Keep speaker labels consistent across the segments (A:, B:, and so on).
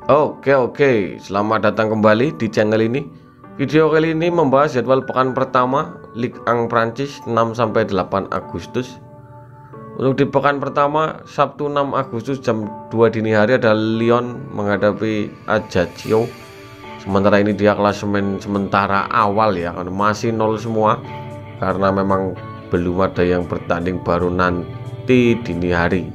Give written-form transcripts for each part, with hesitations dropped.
A: Oke, selamat datang kembali di channel ini. Video kali ini membahas jadwal pekan pertama Ligue 1 Prancis 6-8 Agustus. Untuk di pekan pertama, Sabtu 6 Agustus jam 2 dini hari ada Lyon menghadapi Ajaccio. Sementara ini dia klasemen sementara awal ya, masih 0 semua karena memang belum ada yang bertanding, baru nanti dini hari.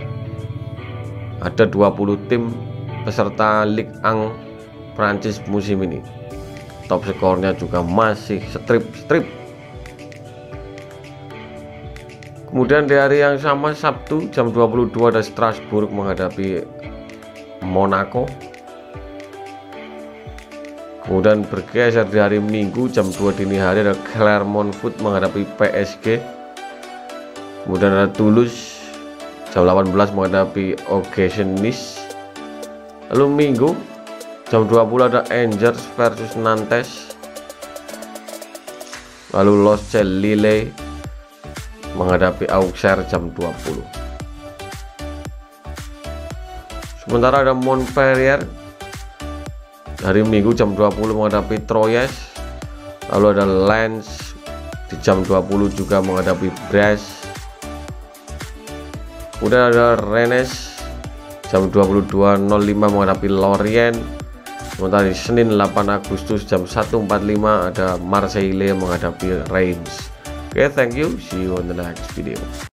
A: Ada 20 tim peserta Ligue 1 Prancis musim ini. Top skornya juga masih strip. Kemudian di hari yang sama, Sabtu jam 22 ada Strasbourg menghadapi Monaco. Kemudian bergeser di hari Minggu jam 2 dini hari ada Clermont Foot menghadapi PSG. Kemudian ada Toulouse jam 18 menghadapi OGC Nice. Lalu Minggu jam 20 ada Angers versus Nantes. Lalu Losce Lille menghadapi Auxerre jam 20. Sementara ada Montpellier hari Minggu jam 20 menghadapi Troyes. Lalu ada Lens di jam 20 juga menghadapi Brest. Kemudian ada Rennes jam 22.05 menghadapi Lorient. Sementara di Senin 8 Agustus jam 1.45 ada Marseille menghadapi Reims. Oke, thank you, see you on the next video.